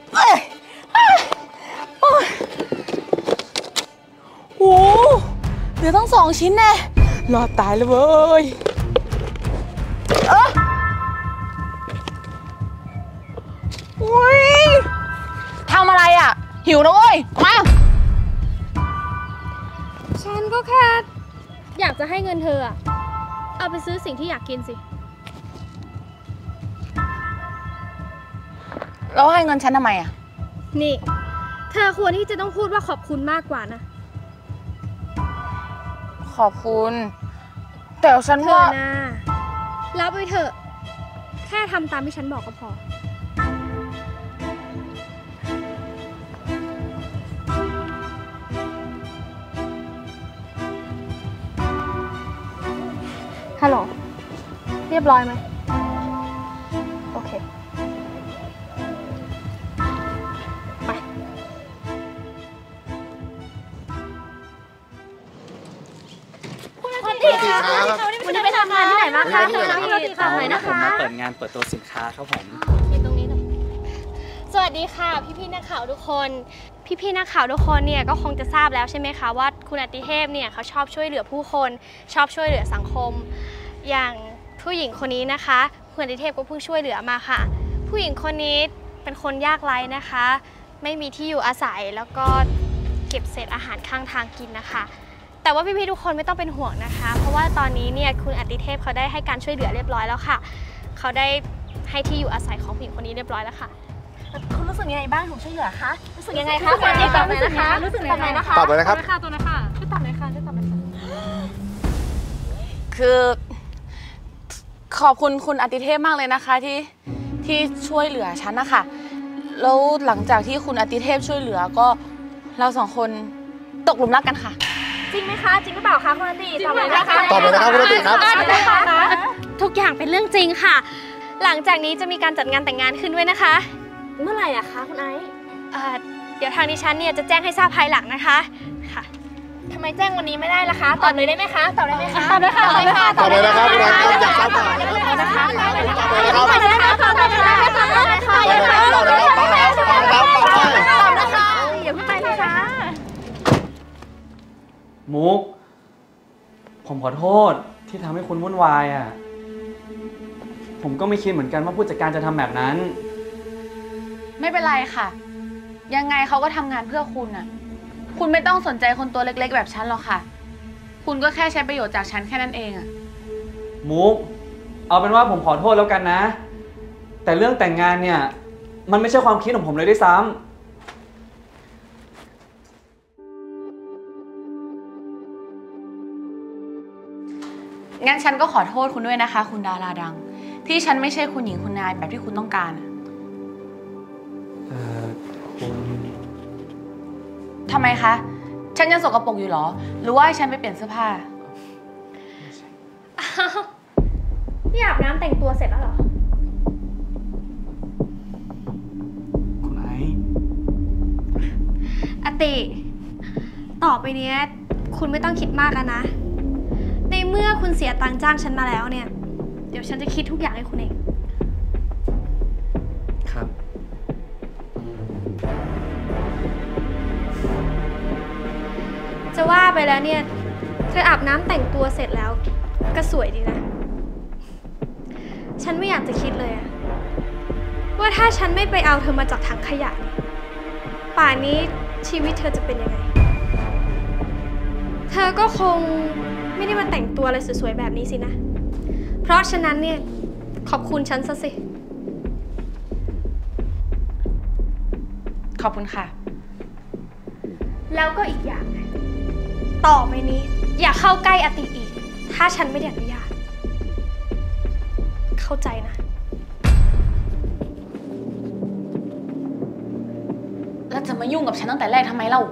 โอ้เหลือตั้ง2 ชิ้นแน่รอดตายเลยเว้ยอุ้ยทำอะไรอ่ะหิวนะเว้ยมาฉันก็แค่อยากจะให้เงินเธออะเอาไปซื้อสิ่งที่อยากกินสิแล้วให้เงินฉันทำไมอ่ะนี่เธอควรที่จะต้องพูดว่าขอบคุณมากกว่านะขอบคุณแต่ฉันว่านะรับไปเถอะแค่ทำตามที่ฉันบอกก็พอฮัลโหลเรียบร้อยไหมโอเคไปสวัสดีครับวันนี้ไปทำงานที่ไหนมาคะสวัสดีค่ะไหนนะคะผมมาเปิดงานเปิดตัวสินค้าครับผมตรงนี้เลยสวัสดีค่ะพี่ๆนักข่าวทุกคนพี่ๆนักข่าวทุกคนเนี่ยก็คงจะทราบแล้วใช่ไหมคะว่าคุณอติเทพเนี่ยเขาชอบช่วยเหลือผู้คนชอบช่วยเหลือสังคมอย่างผู้หญิงคนนี้นะคะคุณอติเทพก็เพิ่งช่วยเหลือมาค่ะผู้หญิงคนนี้เป็นคนยากไร้นะคะไม่มีที่อยู่อาศัยแล้วก็เก็บเศษอาหารข้างทางกินนะคะแต่ว่าพี่ๆทุกคนไม่ต้องเป็นห่วงนะคะเพราะว่าตอนนี้เนี่ยคุณอติเทพเขาได้ให้การช่วยเหลือเรียบร้อยแล้วค่ะเขาได้ให้ที่อยู่อาศัยของผู้หญิงคนนี้เรียบร้อยแล้วค่ะคุณรู้สึกยังไงบ้างถูกช่วยเหลือคะรู้สึกยังไงคะตอนนี้ตอบเลยนะคะรู้สึกยังไงนะคะตอบเลยนะครับตัวนะคะช่วยตอบเลยค่ะคือขอบคุณคุณอติเทพมากเลยนะคะที่ช่วยเหลือฉันนะคะแล้วหลังจากที่คุณอติเทพช่วยเหลือก็เรา2 คนตกหลุมรักกันค่ะจริงไหมคะจริงหรือเปล่าคะคุณอติตอบเลยนะคะตอบเลยนะครับคุณอติครับทุกอย่างเป็นเรื่องจริงค่ะหลังจากนี้จะมีการจัดงานแต่งงานขึ้นด้วยนะคะเมื่อไหร่อะคะคุณไอซ์เดี๋ยวทางดิฉันเนี่ยจะแจ้งให้ทราบภายหลังนะคะค่ะทำไมแจ้งวันนี้ไม่ได้ล่ะคะตอบเลยได้ไหมคะตอบได้ไหมคะตอบเลยค่ะตอบเลยนะครับคุณไอซ์ครับอยากทราบตอบเลยนะคะตอบเลยนะคะตอบเลยครับตอบเลยนะคะตอบเลยนะคะตอบเลยนะคะตอบเลยนะคะอย่าเพิ่งไปนะคะมุกผมขอโทษที่ทำให้คุณวุ่นวายอ่ะผมก็ไม่คิดเหมือนกันว่าผู้จัดการจะทำแบบนั้นไม่เป็นไรค่ะยังไงเขาก็ทำงานเพื่อคุณน่ะคุณไม่ต้องสนใจคนตัวเล็กๆแบบฉันหรอกค่ะคุณก็แค่ใช้ประโยชน์จากฉันแค่นั้นเองอะมุกเอาเป็นว่าผมขอโทษแล้วกันนะแต่เรื่องแต่งงานเนี่ยมันไม่ใช่ความคิดของผมเลยด้วยซ้ำงั้นฉันก็ขอโทษคุณด้วยนะคะคุณดาราดังที่ฉันไม่ใช่คุณหญิงคุณนายแบบที่คุณต้องการคุณทำไมคะฉันยังสกปรกอยู่หรอหรือว่าให้ฉันไปเปลี่ยนเสื้อผ้านี่อาบน้ำแต่งตัวเสร็จแล้วเหรอคุณไออติต่อไปนี้คุณไม่ต้องคิดมากแล้วนะในเมื่อคุณเสียตังค์จ้างฉันมาแล้วเนี่ยเดี๋ยวฉันจะคิดทุกอย่างให้คุณเองครับจะว่าไปแล้วเนี่ยเธออาบน้ำแต่งตัวเสร็จแล้วก็สวยดีนะฉันไม่อยากจะคิดเลยอะว่าถ้าฉันไม่ไปเอาเธอมาจากถังขยะป่านนี้ชีวิตเธอจะเป็นยังไงเธอก็คงไม่ได้มาแต่งตัวอะไรสวยๆแบบนี้สินะเพราะฉะนั้นเนี่ยขอบคุณฉันซะสิขอบคุณค่ะแล้วก็อีกอย่างต่อไปนี้อย่าเข้าใกล้อติอีกถ้าฉันไม่ได้อนุญาตเข้าใจนะแล้วจะมายุ่งกับฉันตั้งแต่แรกทำไมเล่า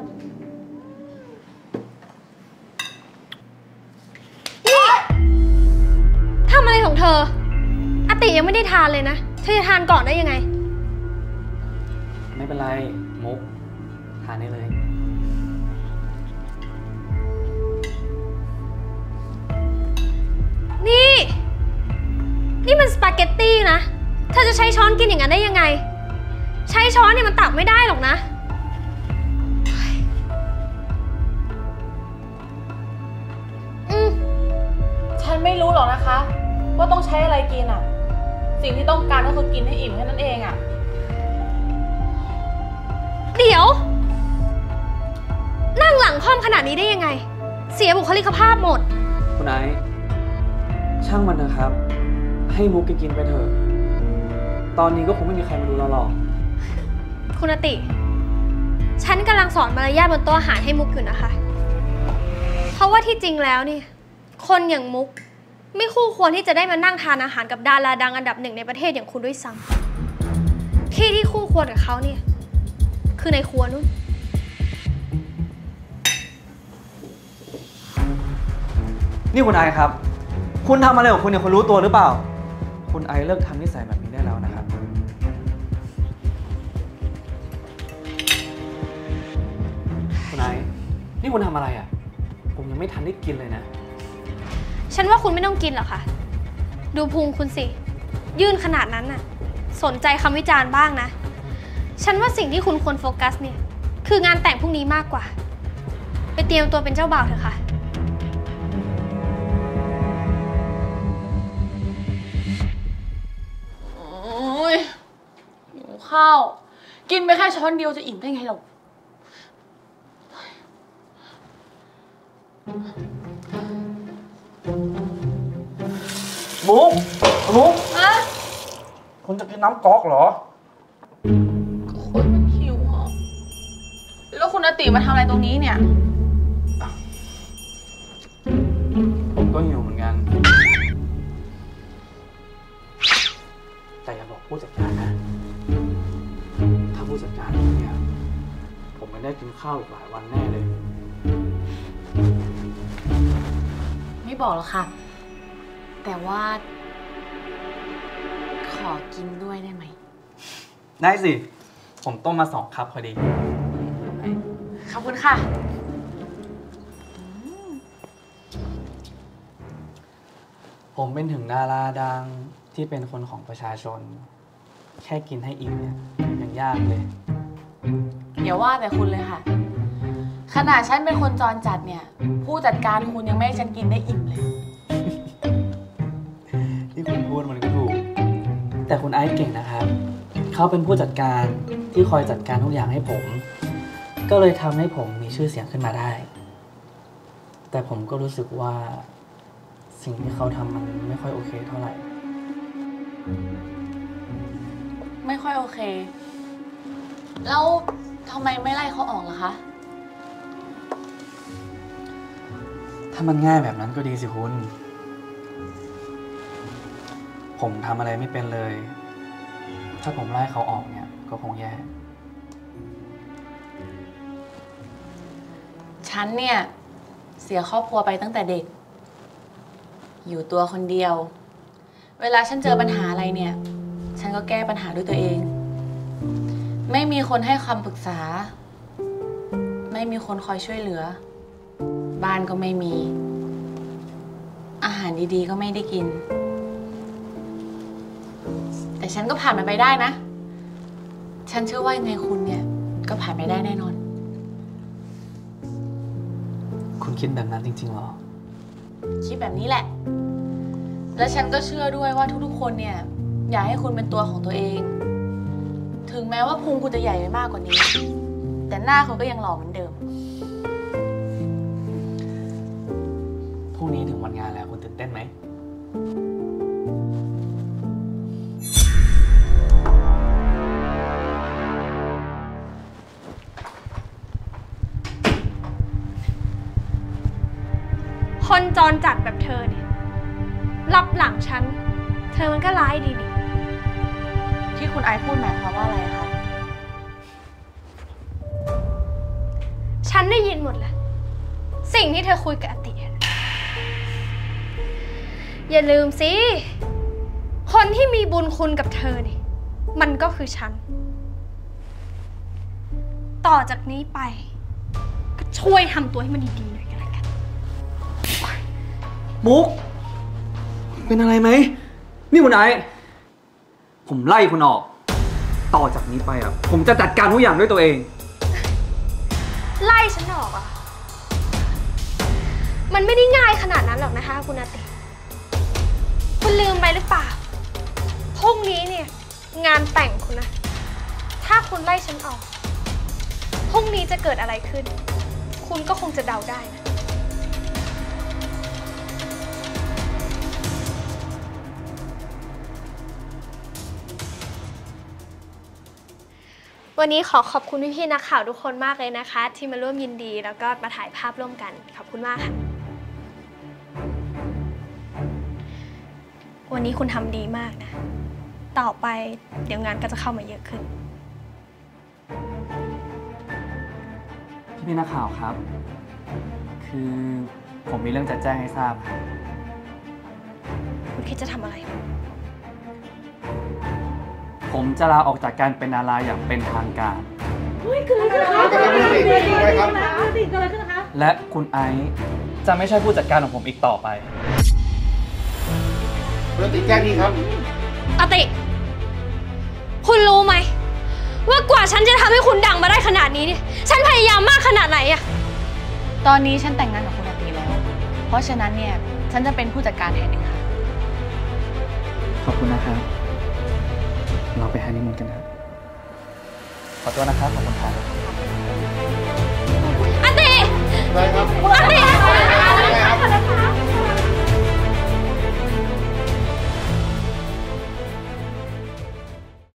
ทำอะไรของเธออติยังไม่ได้ทานเลยนะเธอจะทานก่อนได้ยังไงไม่เป็นไรมุกทานได้เลยนี่มันสปาเกตตี้นะเธอจะใช้ช้อนกินอย่างนั้นได้ยังไงใช้ช้อนเนี่ยมันตักไม่ได้หรอกนะฉันไม่รู้หรอกนะคะ ว่าต้องใช้อะไรกินอ่ะ สิ่งที่ต้องการก็คือกินให้อิ่มแค่นั้นเองอ่ะเดี๋ยว นั่งหลังค่อมขนาดนี้ได้ยังไง เสียบุคลิกภาพหมดคุณไอซ์ช่างมันนะครับ ให้มุกแกกินไปเถอะ ตอนนี้ก็คงไม่มีใครมาดูเราหรอกคุณอติ ฉันกำลังสอนมารยาทบนโต๊ะอาหารให้มุกอยู่นะคะ เพราะว่าที่จริงแล้วเนี่ยคนอย่างมุกไม่คู่ควรที่จะได้มานั่งทานอาหารกับดาราดังอันดับ 1ในประเทศอย่างคุณด้วยซ้ำที่คู่ควรกับเขาเนี่ยคือในครัวนู่นนี่คุณไอซ์ครับ คุณทำอะไรของคุณเนี่ยคุณรู้ตัวหรือเปล่า คุณไอซ์เลิกทำนิสัยแบบนี้ได้แล้วนะครับคุณไอซ์นี่คุณทำอะไรอ่ะผมยังไม่ทันได้กินเลยนะฉันว่าคุณไม่ต้องกินหรอกค่ะดูพุงคุณสิยื่นขนาดนั้นน่ะสนใจคำวิจารณ์บ้างนะฉันว่าสิ่งที่คุณควรโฟกัสเนี่ยคืองานแต่งพรุ่งนี้มากกว่าไปเตรียมตัวเป็นเจ้าบ่าวเถอะค่ะโอ้ยหิวข้าวกินไปแค่ช้อนเดียวจะอิ่มได้ไงหรอกมุกอะคุณจะกินน้ำก๊อกเหรอคนมันหิวอ่ะแล้วคุณอติมาทำอะไรตรงนี้เนี่ยผมก็หิวเหมือนกันแต่อย่าบอกผู้จัดการนะถ้าผู้จัดการรู้เนี่ยผมไม่ได้กินข้าวอีกหลายวันแน่เลยไม่บอกหรอกค่ะแต่ว่าขอกินด้วยได้ไหมได้สิผมต้มมา2 คัพพอดีขอบคุณค่ะผมเป็นถึงดาราดังที่เป็นคนของประชาชนแค่กินให้อิ่มเนี่ยยังยากเลยอย่าว่าแต่คุณเลยค่ะขนาดฉันเป็นคนจรจัดเนี่ยผู้จัดการคุณยังไม่ให้ฉันกินได้อิ่มเลยที่คุณพูดมันก็ถูกแต่คุณไอซ์เก่งนะครับเขาเป็นผู้จัดการที่คอยจัดการทุกอย่างให้ผมก็เลยทำให้ผมมีชื่อเสียงขึ้นมาได้แต่ผมก็รู้สึกว่าสิ่งที่เขาทำมันไม่ค่อยโอเคเท่าไหร่ไม่ค่อยโอเคแล้วทำไมไม่ไล่เขาออกล่ะคะถ้ามันง่ายแบบนั้นก็ดีสิคุณผมทำอะไรไม่เป็นเลยถ้าผมไล่เขาออกเนี่ยก็คงแย่ฉันเนี่ยเสียครอบครัวไปตั้งแต่เด็กอยู่ตัวคนเดียวเวลาฉันเจอปัญหาอะไรเนี่ยฉันก็แก้ปัญหาด้วยตัวเองไม่มีคนให้คำปรึกษาไม่มีคนคอยช่วยเหลือบ้านก็ไม่มีอาหารดีๆก็ไม่ได้กินแต่ฉันก็ผ่านมันไปได้นะฉันเชื่อว่ายังไงคุณเนี่ยก็ผ่านไปได้แน่นอนคุณคิดแบบนั้นจริงๆหรอคิดแบบนี้แหละและฉันก็เชื่อด้วยว่าทุกๆคนเนี่ยอยากให้คุณเป็นตัวของตัวเองถึงแม้ว่าพุงคุณจะใหญ่ไปมากกว่านี้แต่หน้าคุณก็ยังหล่อเหมือนเดิมพรุ่งนี้ถึงวันงานแล้วคุณตื่นเต้นไหมคนจรจัดแบบเธอเนี่ยรับหลังฉันเธอมันก็ร้ายดีนี่ที่คุณไอซ์พูดหมายความว่าอะไรคะฉันได้ยินหมดแล้วสิ่งที่เธอคุยกับอติอย่าลืมสิคนที่มีบุญคุณกับเธอนี่มันก็คือฉันต่อจากนี้ไปก็ช่วยทำตัวให้มันดีๆหน่อยกันละกันมุกเป็นอะไรไหมนี่คุณไอซ์ผมไล่คุณออกต่อจากนี้ไปอ่ะผมจะจัดการทุกอย่างด้วยตัวเองไล่ฉันออกอ่ะ มันไม่ได้ง่ายขนาดนั้นหรอกนะคะคุณอาติ คุณลืมไปหรือเปล่า พรุ่งนี้เนี่ยงานแต่งคุณนะ ถ้าคุณไล่ฉันออก พรุ่งนี้จะเกิดอะไรขึ้น คุณก็คงจะเดาได้นะ วันนี้ขอขอบคุณพี่ๆนักข่าวทุกคนมากเลยนะคะ ที่มาร่วมยินดีแล้วก็มาถ่ายภาพร่วมกัน ขอบคุณมากค่ะ วันนี้คุณทำดีมากนะ ต่อไปเดี๋ยวงานก็จะเข้ามาเยอะขึ้นพี่นักข่าวครับ คือผมมีเรื่องจะแจ้งให้ทราบครับคุณคิดจะทำอะไรผมจะลาออกจากการเป็นดาราอย่างเป็นทางการ และคุณไอซ์จะไม่ใช่ผู้จัดการของผมอีกต่อไปคุณอาติแจ้งทีครับอาติ คุณรู้ไหมว่ากว่าฉันจะทำให้คุณดังมาได้ขนาดนี้เนี่ยฉันพยายามมากขนาดไหนอะตอนนี้ฉันแต่งงานกับคุณอาติแล้ว เพราะฉะนั้นเนี่ยฉันจะเป็นผู้จัดการแทนเองค่ะขอบคุณนะครับ เราไปฮันนีมูนกันนะขอตัวนะครับ ขอบคุณครับ